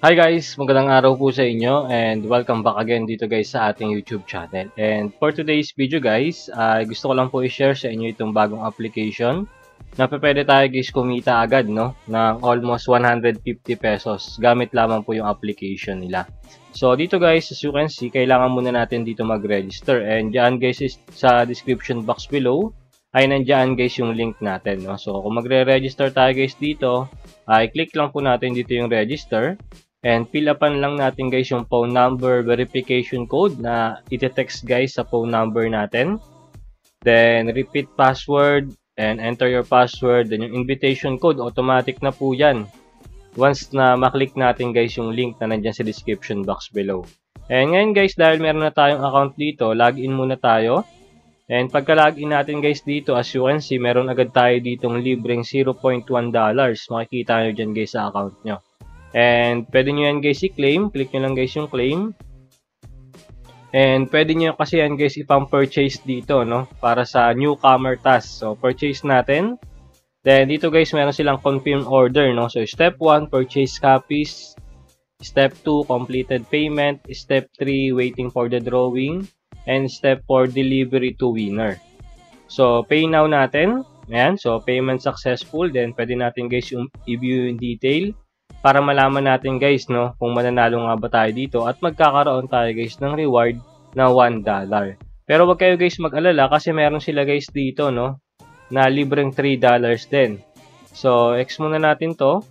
Hi guys! Magandang araw po sa inyo and welcome back again dito guys sa ating YouTube channel. And for today's video guys, gusto ko lang po i-share sa inyo itong bagong application na pwede tayo guys kumita agad ng almost 150 pesos gamit lamang po yung application nila. So dito guys, as you can see, kailangan muna natin dito mag-register and dyan guys sa description box below ay nandiyan guys yung link natin. So kung magre-register tayo guys dito, i-click lang po natin dito yung register. And fill upan lang natin guys yung phone number verification code na ite-text guys sa phone number natin. Then repeat password and enter your password. Then yung invitation code, automatic na po yan. Once na maklik natin guys yung link na nandyan sa description box below. And ngayon guys, dahil meron na tayong account dito, login muna tayo. And pagka login natin guys dito, as you can see, meron agad tayo ditong libreng $0.1. Makikita nyo dyan guys sa account nyo. And pwede nyo yan guys i-claim. Click nyo lang guys yung claim. And pwede nyo kasi yan guys ipang-purchase dito, para sa newcomer task. So, purchase natin. Then, dito guys, meron silang confirm order, So, step 1, purchase copies. Step 2, completed payment. Step 3, waiting for the drawing. And step 4, delivery to winner. So, pay now natin. Ayan. So, payment successful. Then, pwede natin guys yung i-view in detail. Para malaman natin guys kung mananalo nga ba tayo dito at magkakaroon tayo guys ng reward na $1. Pero wag kayo guys mag-alala kasi meron sila guys dito na libreng $3 din. So X muna natin to.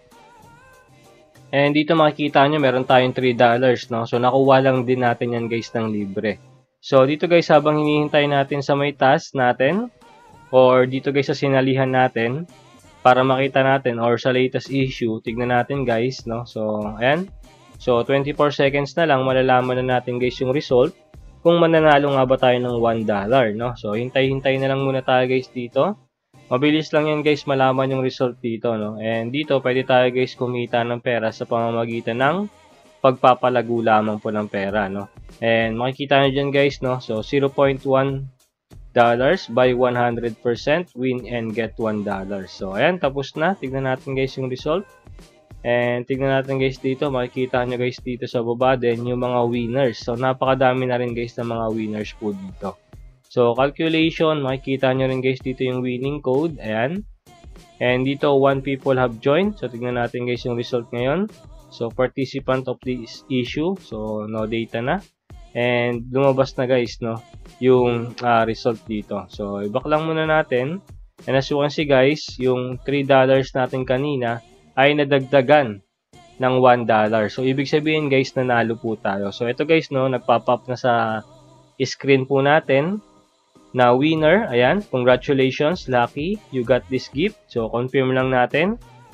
And dito makikita nyo meron tayong $3 So nakuha lang din natin yan guys ng libre. So dito guys habang hinihintay natin sa may task natin or dito guys sa sinalihan natin, para makita natin or sa latest issue, tignan natin guys, So, ayan. So, 24 seconds na lang, malalaman na natin guys yung result kung mananalo nga ba tayo ng $1, So, hintay-hintay na lang muna tayo guys dito. Mabilis lang yan guys malaman yung result dito, And dito, pwede tayo guys kumita ng pera sa pamamagitan ng pagpapalago lamang po ng pera, And makikita nyo dyan guys, So, 0.1 by 100% win and get $1. So ayan, tapos na. Tignan natin guys yung result. And tignan natin guys dito, makikita nyo guys dito sa baba din yung mga winners. So napakadami na rin guys ng mga winners po dito. So calculation, makikita nyo rin guys dito yung winning code. Ayan. And dito 1 people have joined. So tignan natin guys yung result ngayon. So participant of this issue. So no data na. And lumabas na guys yung result dito. So i-back lang muna natin. And as you can see guys, yung $3 natin kanina ay nadagdagan ng $1. So ibig sabihin guys, nanalo po tayo. So ito guys nagpop-up na sa screen po natin na winner. Ayan, congratulations, lucky, you got this gift. So confirm lang natin.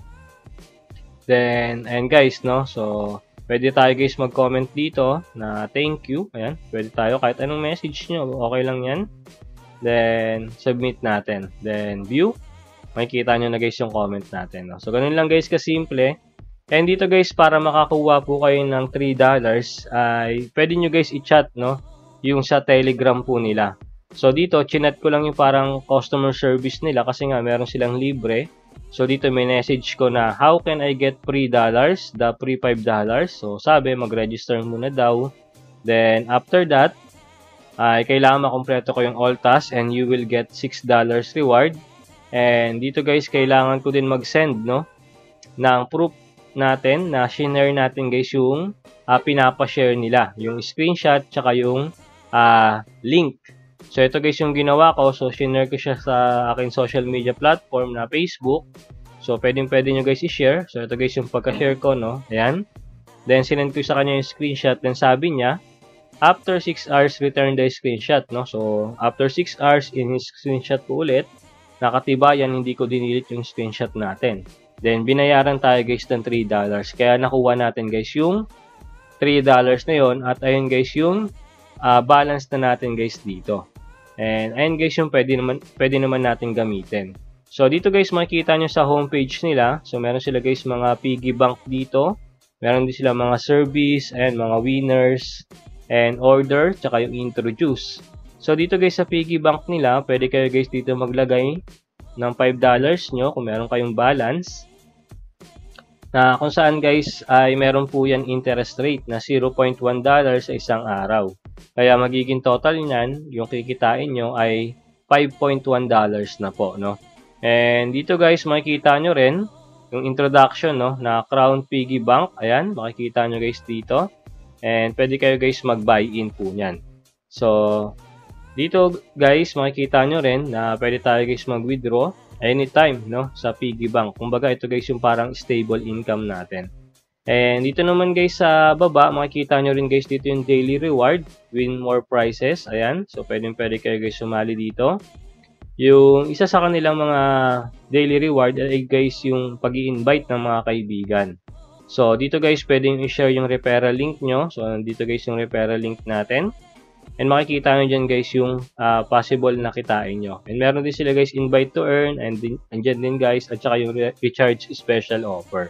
Then and guys so pwede tayo guys mag-comment dito na thank you. Ayan, pwede tayo kahit anong message nyo. Okay lang yan. Then, submit natin. Then, view. Makikita nyo na guys yung comment natin. So, ganun lang guys kasimple. And dito guys, para makakuha po kayo ng $3, ay pwede nyo guys i-chat yung sa Telegram po nila. So, dito, chinat ko lang yung parang customer service nila kasi nga meron silang libre. So, dito may message ko na, how can I get $3? The free $5. So, sabi, mag-register muna daw. Then, after that, ay kailangan makompleto ko yung all tasks and you will get $6 reward. And dito guys, kailangan ko din mag-send, ng proof natin na share natin guys yung pinapa-share nila. Yung screenshot, tsaka yung link. So, ito guys yung ginawa ko. So, share ko siya sa aking social media platform na Facebook. So, pwede nyo guys i-share. So, ito guys yung pagka-share ko, Ayan. Then, sinend ko sa kanya yung screenshot. Then, sabi niya, after 6 hours, return the screenshot, So, after 6 hours, in his screenshot po ulit, nakatibayan, hindi ko dinilit yung screenshot natin. Then, binayaran tayo guys ng $3. Kaya, nakuha natin guys yung $3 na yon. At ayun guys yung balance na natin guys dito. And ayun guys yung pwede naman natin gamitin. So dito guys makikita nyo sa homepage nila. So meron sila guys mga piggy bank dito. Meron din sila mga service and mga winners and order tsaka yung introduce. So dito guys sa piggy bank nila, pwede kayo guys dito maglagay ng $5 nyo kung meron kayong balance. na kung saan guys ay meron po yan interest rate na $0.1 sa isang araw. Kaya magiging total niyan, yung kikitain nyo ay $5.1 na po, no? And dito guys, makikita nyo rin yung introduction, no, na Crown Piggy Bank. Ayan, makikita nyo guys dito. And pwede kayo guys mag-buy-in po niyan. So, dito guys, makikita nyo rin na pwede tayo guys mag-withdraw anytime, no, sa piggy bank. Kumbaga, ito guys yung parang stable income natin. And dito naman guys sa baba, makikita nyo rin guys dito yung daily reward, win more prizes. Ayan, so pwede kayo guys sumali dito. Yung isa sa kanilang mga daily reward ay guys yung pag-i-invite ng mga kaibigan. So, dito guys, pwedeng i-share yung referral link nyo. So, dito guys yung referral link natin. And makikita nyo dyan guys yung possible na kitain nyo. And meron din sila guys invite to earn. And dyan din guys, at saka yung recharge special offer.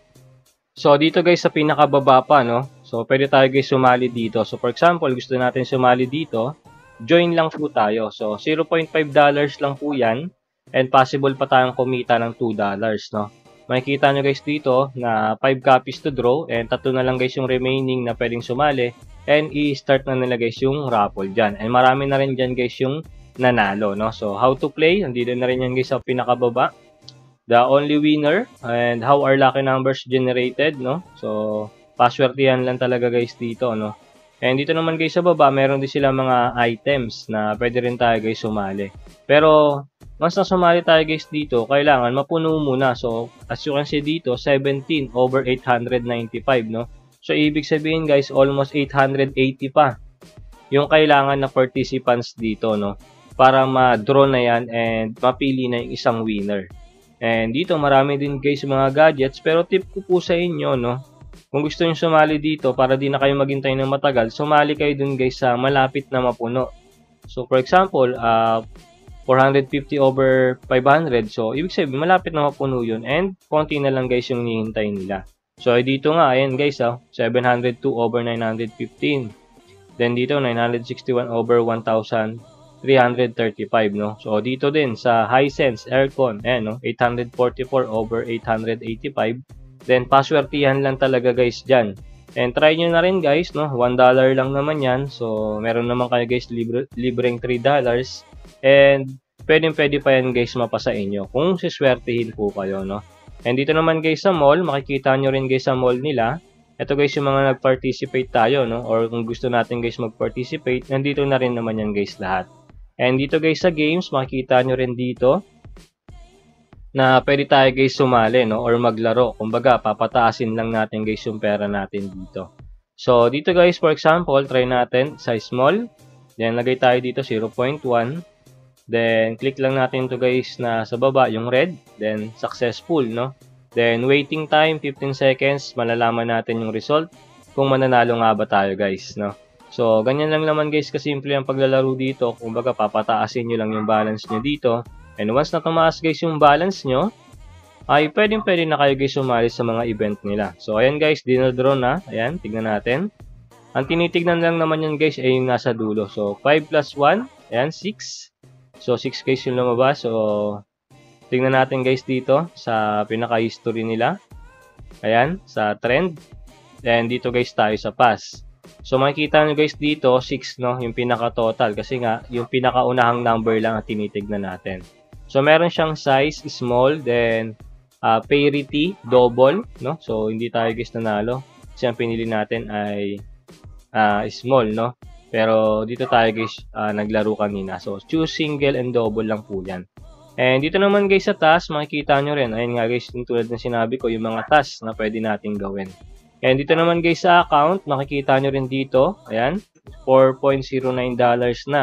So, dito guys sa pinakababa pa, no? So, pwede tayo guys sumali dito. So, for example, gusto natin sumali dito. Join lang po tayo. So, $0.5 lang po yan. And possible pa tayong kumita ng $2, no? Makikita nyo guys dito na 5 copies to draw. And 3 na lang guys yung remaining na pwedeng sumali. And i-start na nila guys yung raffle dyan. And marami na rin dyan guys yung nanalo, no? So, how to play. Nandito na rin yan guys sa pinakababa. The only winner. And how are lucky numbers generated, no? So, paswertihan lang talaga guys dito, no? And dito naman guys sa baba, meron din sila mga items na pwede rin tayo guys sumali. Pero, once na sumali tayo guys dito, kailangan mapuno muna. So, as you can see dito, 17 over 895, no? So, ibig sabihin guys, almost 880 pa yung kailangan na participants dito, no? Para ma-draw na yan and mapili na yung isang winner. And dito, marami din guys mga gadgets. Pero tip ko po sa inyo, no? Kung gusto nyo sumali dito para di na kayo maghintay ng matagal, sumali kayo dun guys sa malapit na mapuno. So, for example, 450 over 500. So, ibig sabihin, malapit na mapuno yun. And, konti na lang guys yung hinihintay nila. So, dito nga, ayan guys, 702 over 915. Then, dito, 961 over 1,335, no? So, dito din, sa Hisense Aircon, ayan, no? 844 over 885. Then, paswertihan lang talaga guys dyan. And try nyo na rin guys, no? $1 lang naman yan. So, meron naman kayo guys libreng $3. And, pwede pa yan guys mapasa inyo. Kung siswertihin po kayo, no? And dito naman guys sa mall, makikita nyo rin guys sa mall nila. Ito guys yung mga nag-participate tayo, no? Or kung gusto natin guys mag-participate, nandito na rin naman yan guys lahat. And dito guys sa games, makikita nyo rin dito na pwede tayo guys sumali, no, or maglaro. Kumbaga, papataasin lang natin guys yung pera natin dito. So, dito guys, for example, try natin sa small. Then, lagay tayo dito 0.1. Then, click lang natin to guys na sa baba, yung red. Then, successful, no. Then, waiting time, 15 seconds. Malalaman natin yung result kung mananalo nga ba tayo guys, no. So, ganyan lang naman guys kasimple ang paglalaro dito. Kumbaga, papataasin nyo lang yung balance nyo dito. And once na tumaas guys yung balance nyo, ay pwede na kayo guys sumali sa mga event nila. So, ayan guys, dinadraw na. Ayan, tignan natin. Ang tinitignan lang naman yan guys ay yung nasa dulo. So, 5 plus 1, ayan, 6. So, 6 guys yung lumabas. So, tignan natin guys dito sa pinaka-history nila. Ayan, sa trend. And dito guys tayo sa pass. So, makikita nyo guys dito, 6, no, yung pinaka-total. Kasi nga, yung pinaka-unahang number lang ang tinitignan natin. So, meron siyang size, small, then parity, double, no? So, hindi tayo guys nanalo. Kasi ang pinili natin ay small, no? Pero, dito tayo guys naglaro kanina. So, choose single and double lang po yan. And dito naman guys sa task, makikita nyo rin. Ayun nga guys, yung tulad ng sinabi ko, yung mga tasks na pwede natin gawin. And dito naman guys sa account, makikita nyo rin dito. Ayan, $4.09 na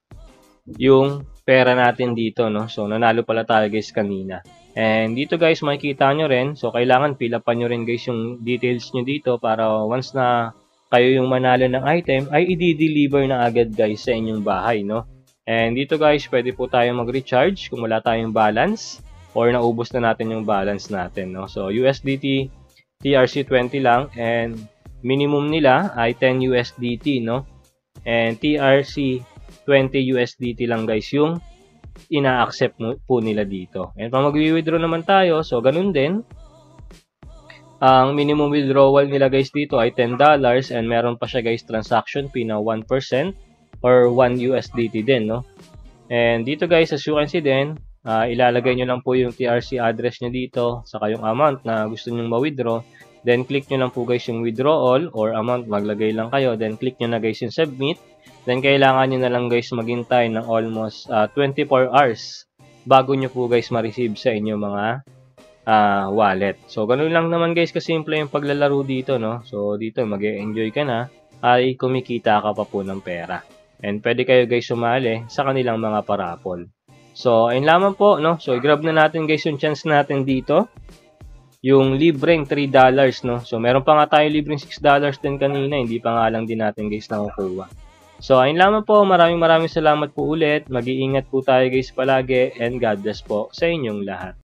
yung pera natin dito, no? So, nanalo pala tayo guys kanina. And dito guys, makikita nyo rin. So, kailangan fill upan nyo rin guys yung details nyo dito para once na kayo yung manalo ng item, ay i-deliver na agad guys sa inyong bahay, no? And dito guys, pwede po tayo mag-recharge kung wala tayong balance or naubos na natin yung balance natin, no? So, USDT TRC20 lang and minimum nila ay 10 USDT, no? And TRC20 USDT lang guys yung ina-accept po nila dito. And pag mag-withdraw naman tayo, so ganun din. Ang minimum withdrawal nila guys dito ay $10 and meron pa siya guys transaction fee na 1% or 1 USDT din, no? And dito guys, as you can see din, ilalagay nyo lang po yung TRC address nyo dito, saka yung amount na gusto nyo ma-withdraw. Then click nyo lang po guys yung withdrawal or amount, maglagay lang kayo. Then click nyo na guys yung submit. Then kailangan nyo na lang guys maghintay ng almost 24 hours bago nyo po guys ma-receive sa inyo mga wallet. So ganun lang naman guys kasimple yung paglalaro dito, no? So dito mag-enjoy ka na ay kumikita ka pa po ng pera. And pwede kayo guys sumali sa kanilang mga parapol. So ayun lamang po, no? So i-grab na natin guys yung chance natin dito. Yung libreng $3, no? So meron pa nga tayo libreng $6 din kanina, hindi pa nga lang din natin guys nakukuha. So ayun lamang po, maraming salamat po ulit. Mag-iingat po tayo guys palagi and God bless po sa inyong lahat.